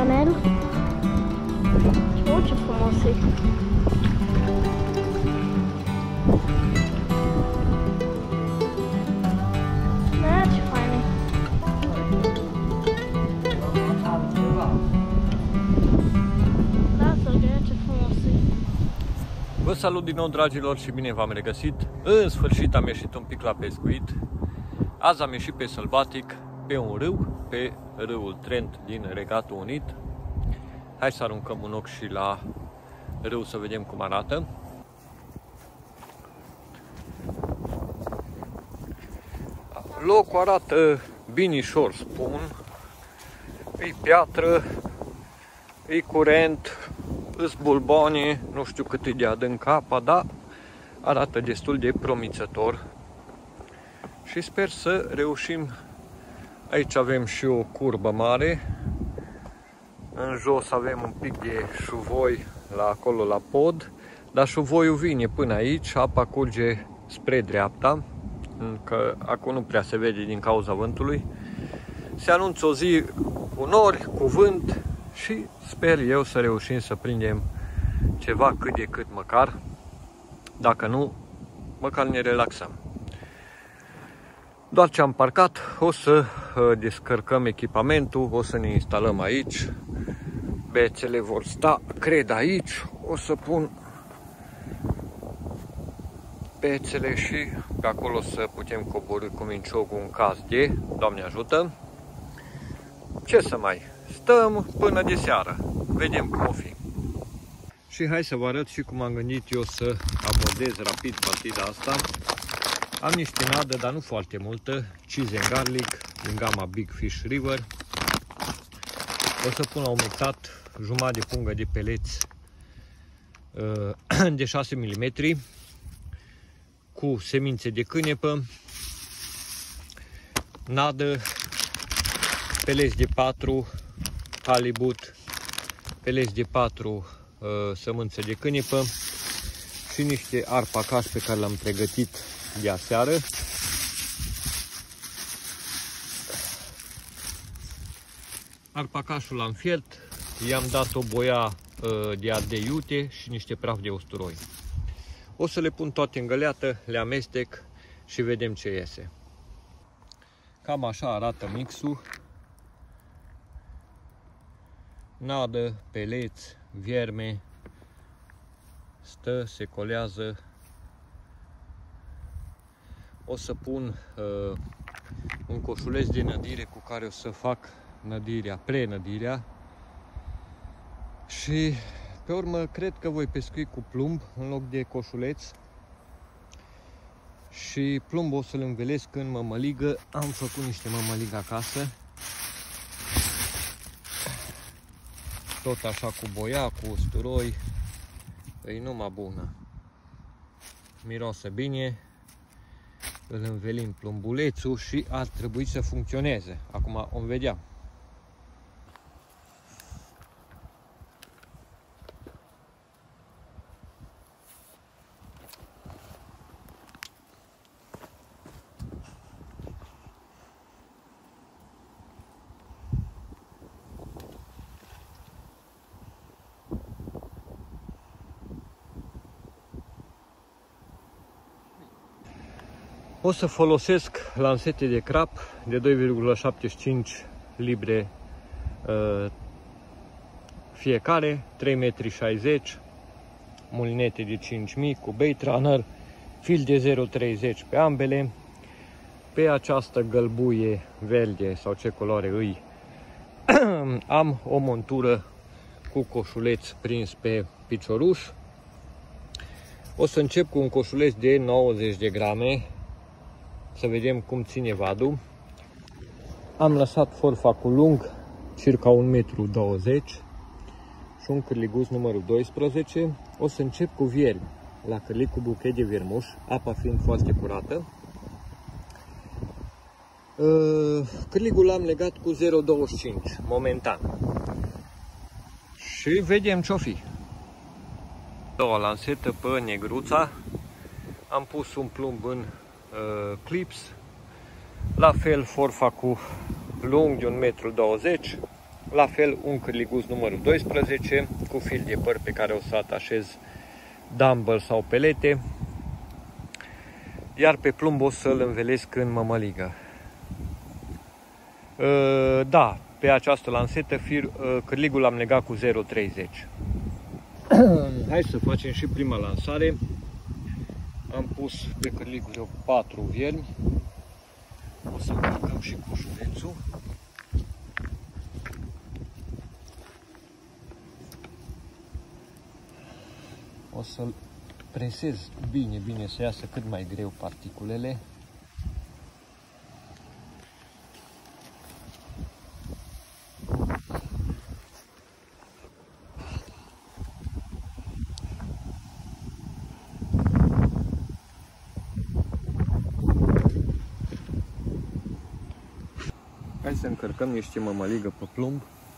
Ionel. Ce frumos e! Da, ce fain e! Da, Serghei, ce frumos e! Vă salut din nou, dragilor, și bine v-am regăsit. În sfârșit am ieșit un pic la pescuit. Azi am ieșit pe sălbatic, pe un râu, pe râul Trent din Regatul Unit. Hai să aruncăm un ochi și la râu să vedem cum arată. Locul arată binișor, spun. E piatră, e curent, îs bulbone, nu știu cât e de adânc apa, dar arată destul de promițător. Și sper să reușim. Aici avem și o curbă mare. În jos avem un pic de șuvoi la acolo la pod, dar șuvoiul vine până aici, apa curge spre dreapta, că acum nu prea se vede din cauza vântului. Se anunță o zi cu nori, cu vânt și sper eu să reușim să prindem ceva cât de cât măcar. Dacă nu, măcar ne relaxăm. Doar ce am parcat, o să descărcăm echipamentul, o să ne instalăm aici. Bețele vor sta, cred, aici. O să pun bețele și pe acolo să putem coborî cu minciocul în caz de, Doamne ajută. Ce să mai stăm până de seară, vedem cum o fi. Și hai să vă arăt și cum am gândit eu să abordez rapid partida asta. Am niște nadă, dar nu foarte multă, cheese and garlic din gama Big Fish River. O să pun la umectat jumătate de pungă de peleți de 6 mm cu semințe de cânepă, nadă, peleți de 4 halibut, peleți de 4 sămânțe de cânepă și niște arpacaș pe care l-am pregătit de aseară. Arpacașul l-am fiert, i-am dat o boia de ardei iute și niște praf de usturoi. O să le pun toate în găleată, le amestec și vedem ce iese. Cam așa arată mixul. Nadă, peleți, vierme, stă, se colează. O să pun un coșuleț de nădire cu care o să fac nădirea, prenădirea. Și pe urmă cred că voi pescui cu plumb în loc de coșuleț. Și plumbul o să-l învelesc în mămăligă. Am făcut niște mămăligă acasă. Tot așa cu boia, cu usturoi. E numai bună. Miroase bine. Îl învelim plumbulețul și ar trebui să funcționeze. Acum vom vedea. O să folosesc lansete de crap de 2,75 libre fiecare, 3,60 m, mulinete de 5.000 cu bait runner, fil de 0,30 pe ambele. Pe această gălbuie verde sau ce culoare îi am o montură cu coșuleț prins pe picioruș. O să încep cu un coșuleț de 90 de grame. Să vedem cum ține vadul. Am lăsat forfacul lung, circa 1,20 m și un cârliguț numărul 12. O să încep cu viermi, la cârlig cu buchet de viermuș, apa fiind foarte curată. Cârligul l-am legat cu 0,25 momentan. Și vedem ce-o fi. Doua lansetă pe negruța. Am pus un plumb în clips, la fel forfacul lung de 1,20 m, La fel un cârliguț numărul 12 cu fil de păr pe care o să atașez dumbbell sau pelete. Iar pe plumb o să-l învelesc în mămăligă. Da, pe această lansetă cârligul l-am legat cu 0,30. Hai să facem și prima lansare. Am pus pe cârligul 4 viermi. O să încărcăm și coșulețul. O să-l presez bine să iasă cât mai greu particulele. Hai să încărcăm niște mămăligă pe plumb.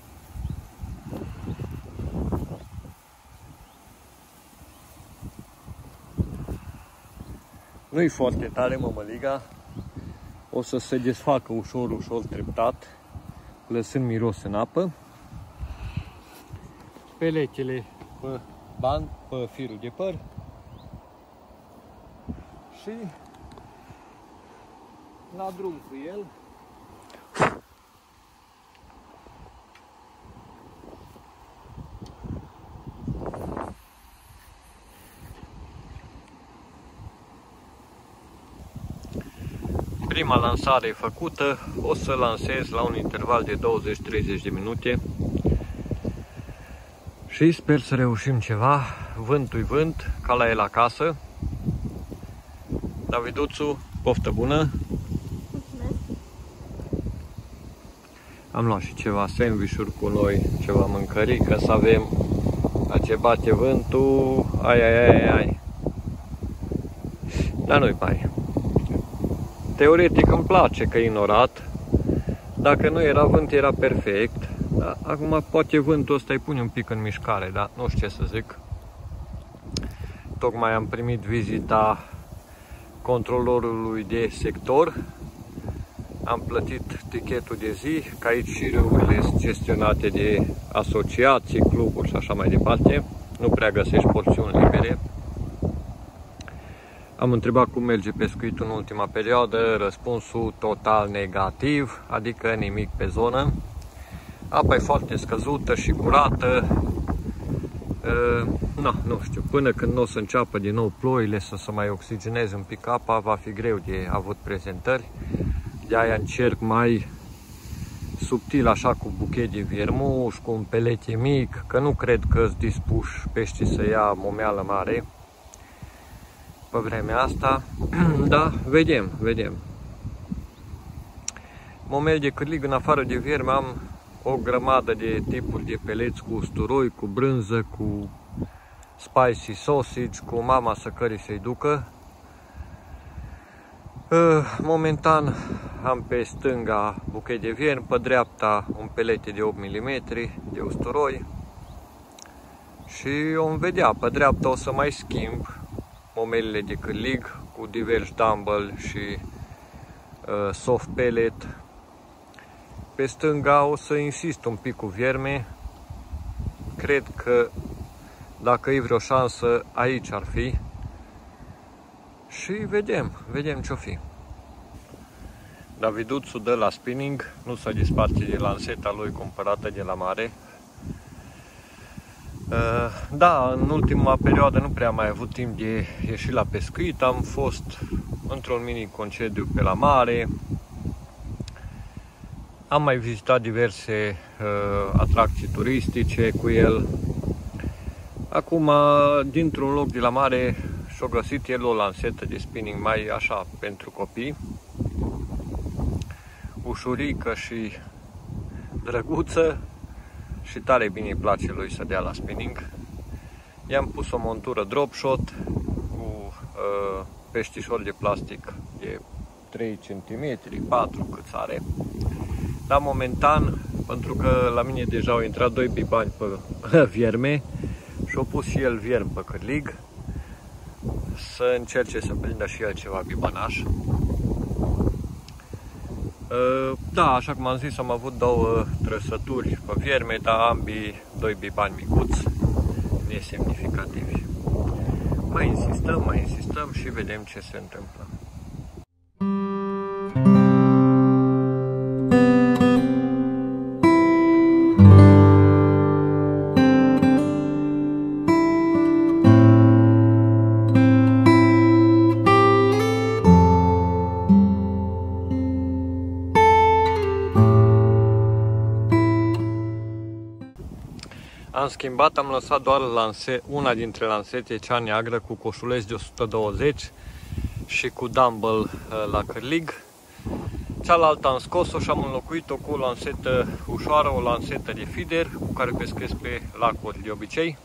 Nu-i foarte tare mămăliga, o să se desfacă ușor treptat, lăsând miros în apă. Peletele pe firul de păr și la drum cu el. Prima lansare e făcută, o să lansez la un interval de 20-30 de minute și sper să reușim ceva. Vântul-i vânt, ca la el acasă. Daviduțu, poftă bună! Mulțumesc! Am luat și ceva sandwich-uri cu noi, ceva mâncărică, să avem la ce bate vântul, ai. Dar nu-i mai. Teoretic îmi place că e inorat. Dacă nu era vânt, era perfect. Da? Acum poate vântul ăsta îi pune un pic în mișcare, dar nu știu ce să zic. Tocmai am primit vizita controlorului de sector. Am plătit tichetul de zi, că aici și râurile sunt gestionate de asociații, cluburi și așa mai departe. Nu prea găsești porțiuni libere. Am întrebat cum merge pescuitul în ultima perioadă, răspunsul total negativ, adică nimic pe zonă. Apa e foarte scăzută și curată. Nu știu, până când nu o să înceapă din nou ploile, să se mai oxigeneze un pic apa, va fi greu de avut prezentări. De-aia încerc mai subtil, așa, cu buchet de viermuș, cu un pelete mic, că nu cred că sunt dispuși peștii să ia momeală mare pe vremea asta. Da, vedem. Momel de cârlig, în afară de viermi, am o grămadă de tipuri de peleți cu usturoi, cu brânză, cu spicy sausage, cu mama săcării să-i ducă. Momentan am pe stânga buchet de viermi, pe dreapta un pelete de 8 mm de usturoi. Și vom vedea, pe dreapta o să mai schimb momelele de cârlig cu diversi dumbbell și soft pellet. Pe stânga o să insist un pic cu vierme. Cred că dacă e vreo șansă, aici ar fi. Și vedem ce-o fi. Daviduțul dă la spinning, nu s-a desparte de lanseta lui cumpărată de la mare. Da, în ultima perioadă nu prea am mai avut timp de ieși la pescuit, am fost într-un mini concediu pe la mare, am mai vizitat diverse atracții turistice cu el. Acum, dintr-un loc de la mare, și-a găsit el o lansetă de spinning mai așa pentru copii, ușurică și drăguță. Și tare bine îi place lui să dea la spinning. I-am pus o montură drop shot cu peștișor de plastic de 3 cm, 4 cât are. Dar momentan, pentru că la mine deja au intrat 2 bibani pe vierme și au pus și el vierm pe cârlig, să încerce să prindă și el ceva bibanaș. Da, așa cum am zis, am avut două trăsături pe vierme, dar ambii doi bibani micuți, nesemnificativi. Mai insistăm și vedem ce se întâmplă. Am schimbat, am lăsat doar una dintre lansete, cea neagră, cu coșuleț de 120 și cu dumbbell la cârlig. Cealaltă am scos-o și am înlocuit-o cu o lansetă ușoară, o lansetă de feeder cu care pescuiesc pe lacuri de obicei.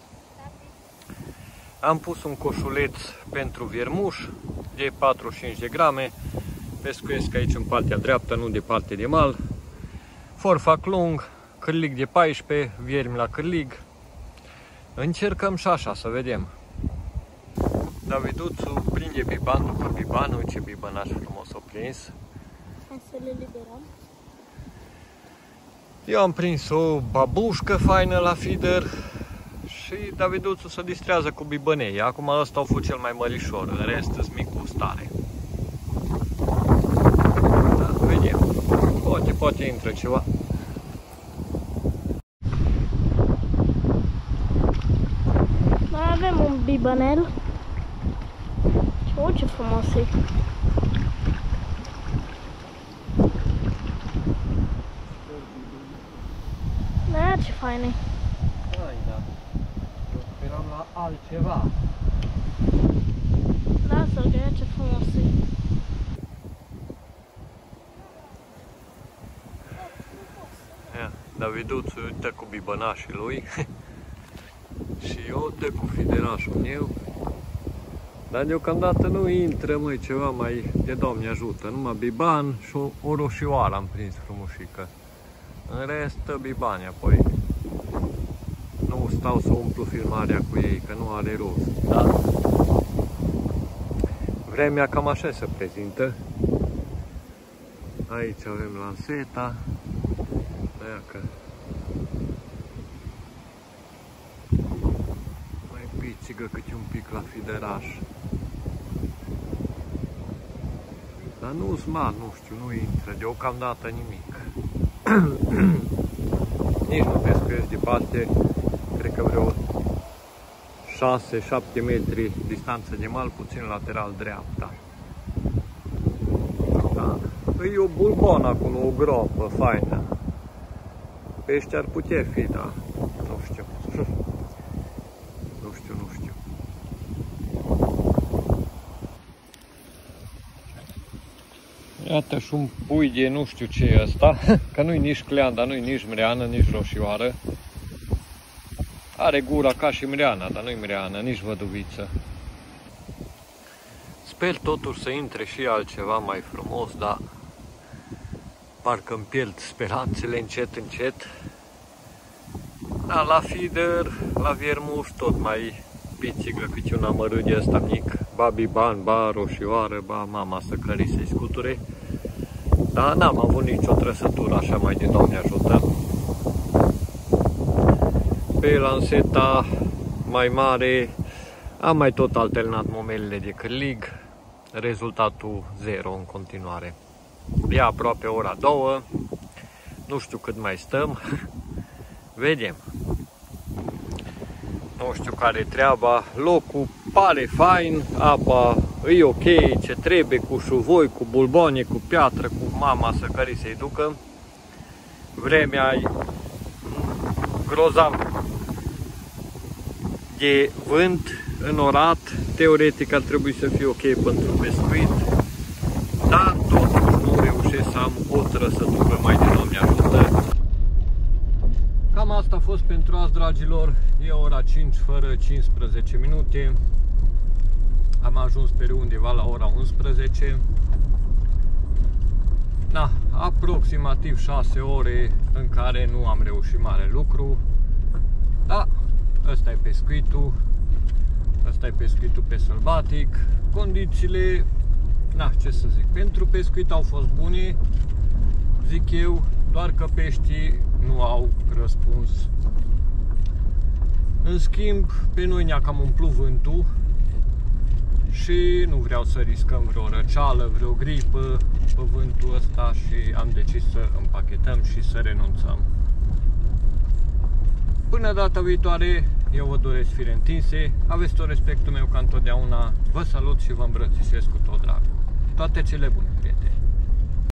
Am pus un coșuleț pentru viermuș de 45 de grame, pescuiesc aici în partea dreaptă, nu de partea de mal. Forfac lung, cârlig de 14, viermi la cârlig. Încercăm și așa, să vedem. Daviduțu prinde biban după biban. Uite ce bibanaș frumos o prins. Hai să le liberăm. Eu am prins o babușcă faină la feeder și Daviduțu se distrează cu bibănei. Acum ăsta a fost cel mai mărișor, în rest îs mic cu stare. Da, vedem. Poate intră ceva. Avem un bibănel. Ce frumos e! Da, ce fain e! Hai, da. Eu speram la altceva. Da, Sergei, ce frumos e! Ia, Daviduțu uită cu bibănașii lui. Și eu dă cu fiderașul meu. Dar deocamdată nu intră, măi, ceva mai de Doamne ajută. Numai biban și o roșioară am prins frumușică. În rest, bibani, apoi nu stau să umplu filmarea cu ei, că nu are rost. Da? Vremea cam așa se prezintă. Aici avem lanseta. Iacă. Pițigă câte un pic la fideraș. Dar nu-s mari, nu știu, nu intră deocamdată nimic. Nici nu pescuiesc departe, cred că vreo 6-7 metri distanță de mal, puțin lateral dreapta. Da. E o bulbon acolo, o groapă faină. Pești ar putea fi, da, nu știu. Nu știu. Iată și un pui de nu știu ce e ăsta, că nu-i nici cleanda, nu-i nici mreană, nici roșioară. Are gura ca și mreana, dar nu-i mreană, nici văduviță. Sper totuși să intre și altceva mai frumos, dar parcă îmi pierd speranțele încet. Da, la feeder, la viermuș, tot mai pițigă câte un amărât de ăsta mic. Ba biban, ba roșioară, ba mama să cări să-i scuture. Dar n-am avut nicio trăsătură așa mai de Doamne ajută. Pe lanseta mai mare am mai tot alternat momelele de cârlig. Rezultatul 0 în continuare. E aproape ora 2. Nu știu cât mai stăm. Vedem. Nu știu care e treaba. Locul pare fain, apa e ok, ce trebuie, cu șuvoi, cu bulbone, cu piatră, cu mama să care să-i ducă. Vremea e grozav de vânt, înorat. Teoretic ar trebui să fie ok pentru pescuit, dar totuși nu reușesc să am o trăsătură mai de Doamne ajută. Cam asta a fost pentru azi, dragilor. E ora 5 fără 15 minute. Am ajuns pe undeva la ora 11. Da, aproximativ 6 ore în care nu am reușit mare lucru. Da, ăsta e pescuitul. Ăsta e pescuitul pe sălbatic. Condițiile, na, ce să zic, pentru pescuit au fost bune. zic eu, doar că peștii nu au răspuns. În schimb, pe noi ne-a cam umplut vântul și nu vreau să riscăm vreo răceală, vreo gripă pe vântul ăsta și am decis să împachetăm și să renunțăm. Până data viitoare, eu vă doresc fire întinse, aveți tot respectul meu ca întotdeauna, vă salut și vă îmbrățișez cu tot dragul. Toate cele bune!